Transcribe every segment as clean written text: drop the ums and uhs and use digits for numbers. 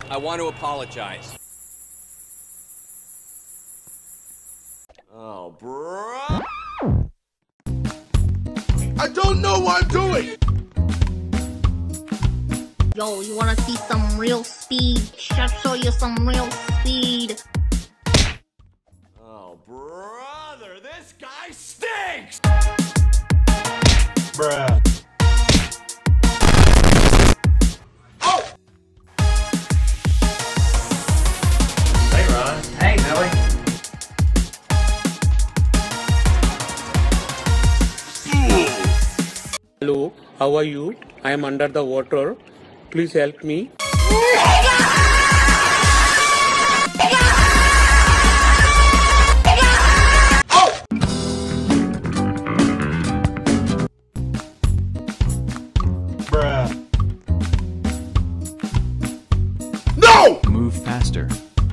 I want to apologize. Oh, bro. I don't know what I'm doing! Yo, you wanna see some real speed? I'll show you some real speed. Oh, brother, this guy stinks! Bruh. Oh! Hey, Ron. Hey, Billy. Hello, how are you? I am under the water. Please help me. Bruh. No! Move faster.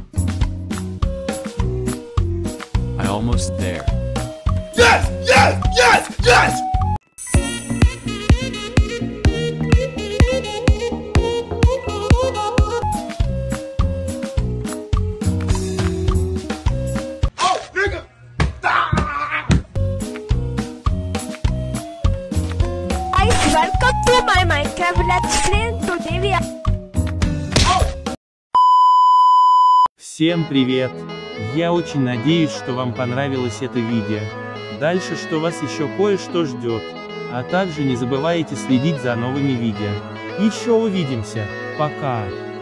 I almost there. Yes! Yes! Yes! Yes! Oh, nigga! Ah! Guys, welcome to my Minecraft Let's Play. Today we are... Всем привет! Я очень надеюсь, что вам понравилось это видео. Дальше что вас еще кое-что ждет. А также не забывайте следить за новыми видео. Еще увидимся. Пока!